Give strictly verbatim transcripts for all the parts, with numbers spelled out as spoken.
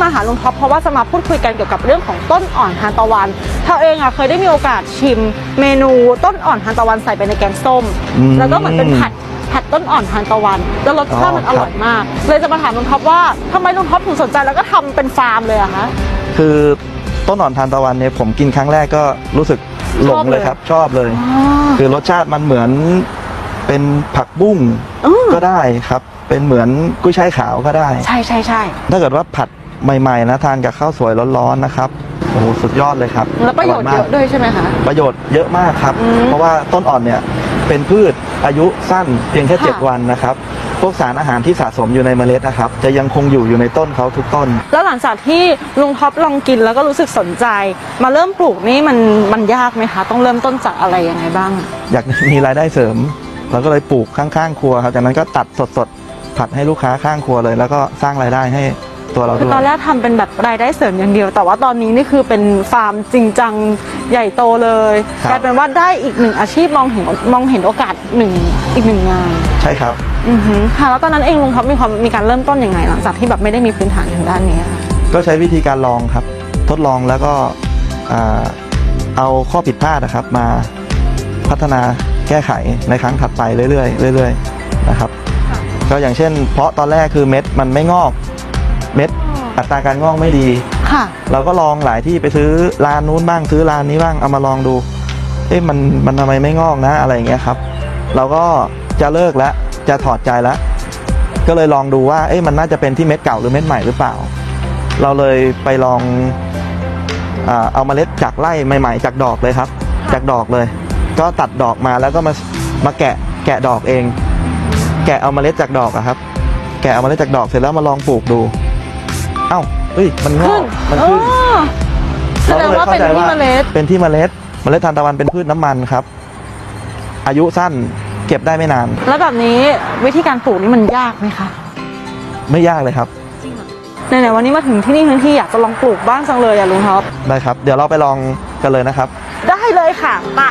มาหาลุงท็อปเพราะว่าจะมาพูดคุยกันเกี่ยวกับเรื่องของต้นอ่อนทานตะวันเธอเองอ่ะเคยได้มีโอกาสชิมเมนูต้นอ่อนทานตะวันใส่ไปในแกงส้มแล้วก็เหมือนเป็นผัดผัดต้นอ่อนทานตะวันแล้วรสชาติมันอร่อยมากเลยจะมาถามลุงท็อปว่าทำไมลุงท็อปถึงสนใจแล้วก็ทำเป็นฟาร์มเลยอะคะคือต้นอ่อนทานตะวันเนี่ยผมกินครั้งแรกก็รู้สึกหลงเลยครับชอบเลยคือรสชาติมันเหมือนเป็นผักบุ้งก็ได้ครับเป็นเหมือนกุ้ยช่ายขาวก็ได้ใช่ใช่ใช่ถ้าเกิดว่าผัดใหม่ๆนะทานกับข้าวสวยร้อนๆนะครับโอ้โหสุดยอดเลยครับแล้วประโยชน์เยอะด้วยใช่ไหมคะประโยชน์เยอะมากครับเพราะว่าต้นอ่อนเนี่ยเป็นพืชอายุสั้นเพียงแค่เจ็ดวันนะครับพวกสารอาหารที่สะสมอยู่ในเมล็ดนะครับจะยังคงอยู่อยู่ในต้นเขาทุกต้นแล้วหลังจากที่ลุงท็อปลองกินแล้วก็รู้สึกสนใจมาเริ่มปลูกนี่มันมันยากไหมคะต้องเริ่มต้นจากอะไรยังไงบ้างอยากมีรายได้เสริมเราก็เลยปลูกข้างๆครัวครับจากนั้นก็ตัดสดๆผัดให้ลูกค้าข้างครัวเลยแล้วก็สร้างรายได้ให้ตัวเราด้วยตอนแรกทำเป็นแบบรายได้เสริมอย่างเดียวแต่ว่าตอนนี้นี่คือเป็นฟาร์มจริงจังใหญ่โตเลยกลายเป็นว่าได้อีกหนึ่งอาชีพมองเห็นมองเห็นโอกาสหนึ่งอีกหนึ่งงานใช่ครับอือฮึค่ะแล้วตอนนั้นเองลุงท็อปมีความมีการเริ่มต้นยังไงหลังจากที่แบบไม่ได้มีพื้นฐานทางด้านนี้ก็ใช้วิธีการลองครับทดลองแล้วก็เอาข้อผิดพลาดนะครับมาพัฒนาแก้ไขในครั้งถัดไปเรื่อยๆเรื่อยๆนะครับก็อย่างเช่นเพราะตอนแรกคือเม็ดมันไม่งอกเม็ดอัตราการงอกไม่ดีค่ะเราก็ลองหลายที่ไปซื้อร้านนู้นบ้างซื้อร้านนี้บ้างเอามาลองดูเอ๊ะมันมันทำไมไม่งอกนะอะไรอย่างเงี้ยครับเราก็จะเลิกแล้วจะถอดใจแล้วก็เลยลองดูว่าเอ๊ะมันน่าจะเป็นที่เม็ดเก่าหรือเม็ดใหม่หรือเปล่าเราเลยไปลองเอาเมล็ดจากไร่ใหม่ๆจากดอกเลยครับจากดอกเลยก็ตัดดอกมาแล้วก็มามาแกะแกะดอกเองแกะเอาเมล็ดจากดอกอะครับแกะเอาเมล็ดจากดอกเสร็จแล้วมาลองปลูกดูเอ้าเฮ้ยมันงอกมันขึ้นแสดงว่าเป็นที่เมล็ดเป็นที่เมล็ดเมล็ดทานตะวันเป็นพืชน้ำมันครับอายุสั้นเก็บได้ไม่นานแล้วแบบนี้วิธีการปลูกนี่มันยากไหมคะไม่ยากเลยครับไหนๆวันนี้มาถึงที่นี่ทั้งที่อยากจะลองปลูกบ้างจังเลยอะลุงท็อปได้ครับเดี๋ยวเราไปลองกันเลยนะครับได้เลยค่ะมา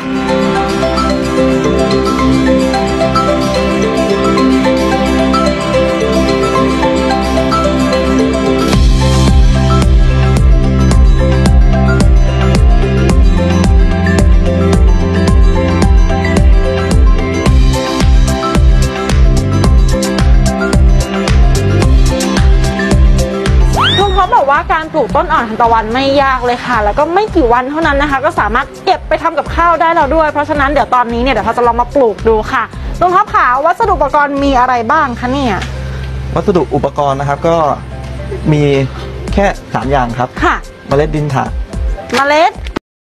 ว่าการปลูกต้นอ่อนทานตะวันไม่ยากเลยค่ะแล้วก็ไม่กี่วันเท่านั้นนะคะก็สามารถเก็บไปทำกับข้าวได้แล้วด้วยเพราะฉะนั้นเดี๋ยวตอนนี้เนี่ยเดี๋ยวเราจะลองมาปลูกดูค่ะลุงท็อปขาวัสดุอุปกรณ์มีอะไรบ้างคะเนี่ยวัสดุอุปกรณ์นะครับก็มีแค่สามอย่างครับค่ะเมล็ดดินถาดเมล็ด